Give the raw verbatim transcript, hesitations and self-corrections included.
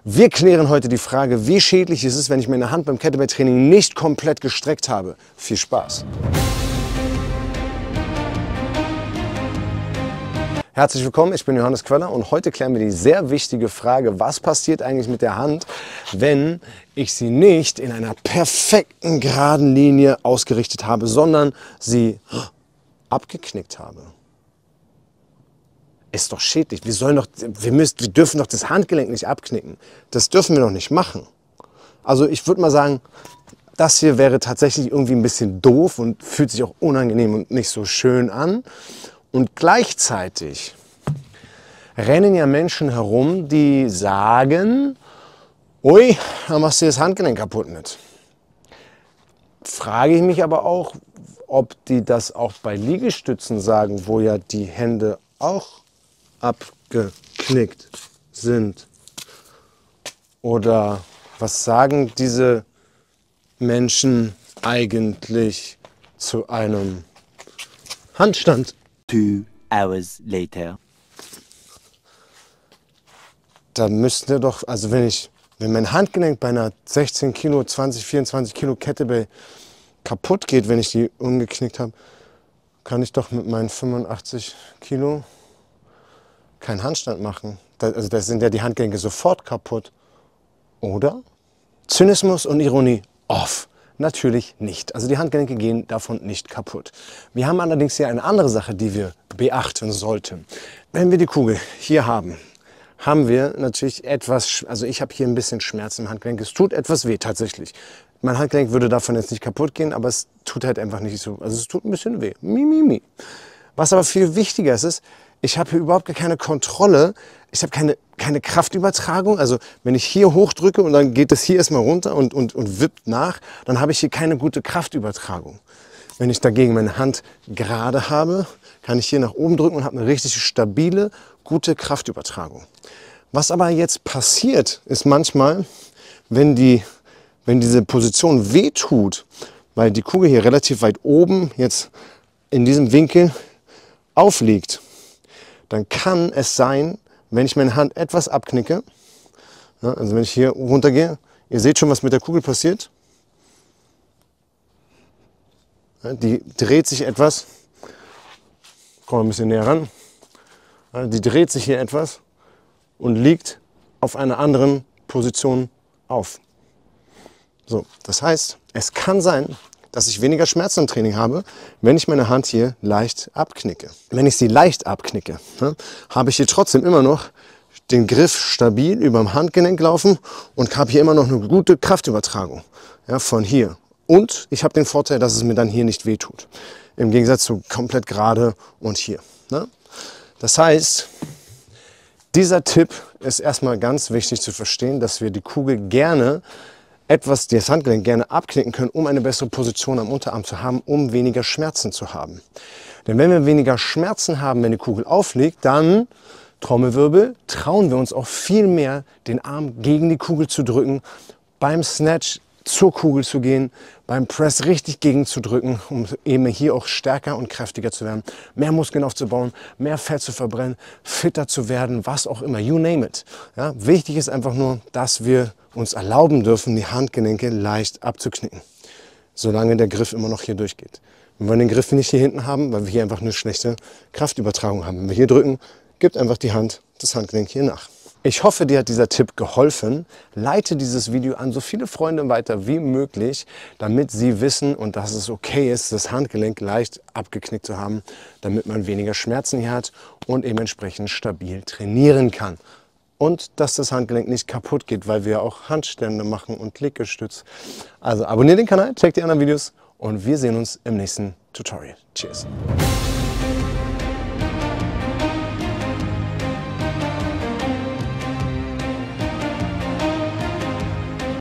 Wir klären heute die Frage, wie schädlich es ist, wenn ich meine Hand beim Kettlebell-Training nicht komplett gestreckt habe. Viel Spaß! Herzlich willkommen, ich bin Johannes Quöller und heute klären wir die sehr wichtige Frage, was passiert eigentlich mit der Hand, wenn ich sie nicht in einer perfekten geraden Linie ausgerichtet habe, sondern sie abgeknickt habe. Ist doch schädlich. Wir, sollen doch, wir, müssen, wir dürfen doch das Handgelenk nicht abknicken. Das dürfen wir doch nicht machen. Also ich würde mal sagen, das hier wäre tatsächlich irgendwie ein bisschen doof und fühlt sich auch unangenehm und nicht so schön an. Und gleichzeitig rennen ja Menschen herum, die sagen, ui, da machst du das Handgelenk kaputt mit. Frage ich mich aber auch, ob die das auch bei Liegestützen sagen, wo ja die Hände auch abgeknickt sind. Oder was sagen diese Menschen eigentlich zu einem Handstand? Two hours later. Da müsste doch, also wenn ich, wenn mein Handgelenk bei einer sechzehn Kilo, zwanzig, vierundzwanzig Kilo Kettlebell kaputt geht, wenn ich die umgeknickt habe, kann ich doch mit meinen fünfundachtzig Kilo keinen Handstand machen. Da, also da sind ja die Handgelenke sofort kaputt. Oder? Zynismus und Ironie off. Natürlich nicht. Also die Handgelenke gehen davon nicht kaputt. Wir haben allerdings hier eine andere Sache, die wir beachten sollten. Wenn wir die Kugel hier haben, haben wir natürlich etwas, also ich habe hier ein bisschen Schmerz im Handgelenk. Es tut etwas weh tatsächlich. Mein Handgelenk würde davon jetzt nicht kaputt gehen, aber es tut halt einfach nicht so. Also es tut ein bisschen weh. Mi, mi, mi. Was aber viel wichtiger ist, ist, ich habe hier überhaupt keine Kontrolle, ich habe keine, keine Kraftübertragung. Also wenn ich hier hochdrücke und dann geht es hier erstmal runter und, und, und wippt nach, dann habe ich hier keine gute Kraftübertragung. Wenn ich dagegen meine Hand gerade habe, kann ich hier nach oben drücken und habe eine richtig stabile, gute Kraftübertragung. Was aber jetzt passiert, ist manchmal, wenn, die, wenn diese Position wehtut, weil die Kugel hier relativ weit oben jetzt in diesem Winkel aufliegt, dann kann es sein, wenn ich meine Hand etwas abknicke, ja, also wenn ich hier runtergehe, ihr seht schon, was mit der Kugel passiert. Ja, die dreht sich etwas, kommen wir ein bisschen näher ran, ja, die dreht sich hier etwas und liegt auf einer anderen Position auf. So, das heißt, es kann sein, dass ich weniger Schmerzen im Training habe, wenn ich meine Hand hier leicht abknicke. Wenn ich sie leicht abknicke, ne, habe ich hier trotzdem immer noch den Griff stabil über dem Handgelenk laufen und habe hier immer noch eine gute Kraftübertragung, ja, von hier. Und ich habe den Vorteil, dass es mir dann hier nicht wehtut. Im Gegensatz zu komplett gerade und hier. Ne? Das heißt, dieser Tipp ist erstmal ganz wichtig zu verstehen, dass wir die Kugel gerne etwas, das Handgelenk gerne abknicken können, um eine bessere Position am Unterarm zu haben, um weniger Schmerzen zu haben. Denn wenn wir weniger Schmerzen haben, wenn die Kugel aufliegt, dann, Trommelwirbel, trauen wir uns auch viel mehr, den Arm gegen die Kugel zu drücken, beim Snatch zur Kugel zu gehen, beim Press richtig gegenzudrücken, um eben hier auch stärker und kräftiger zu werden, mehr Muskeln aufzubauen, mehr Fett zu verbrennen, fitter zu werden, was auch immer, you name it. Ja, wichtig ist einfach nur, dass wir uns erlauben dürfen, die Handgelenke leicht abzuknicken, solange der Griff immer noch hier durchgeht. Wir wollen den Griff nicht hier hinten haben, weil wir hier einfach eine schlechte Kraftübertragung haben. Wenn wir hier drücken, gibt einfach die Hand das Handgelenk hier nach. Ich hoffe, dir hat dieser Tipp geholfen. Leite dieses Video an so viele Freunde weiter wie möglich, damit sie wissen und dass es okay ist, das Handgelenk leicht abgeknickt zu haben, damit man weniger Schmerzen hier hat und eben entsprechend stabil trainieren kann. Und dass das Handgelenk nicht kaputt geht, weil wir auch Handstände machen und Liegestütz. Also abonniert den Kanal, checkt die anderen Videos und wir sehen uns im nächsten Tutorial. Cheers!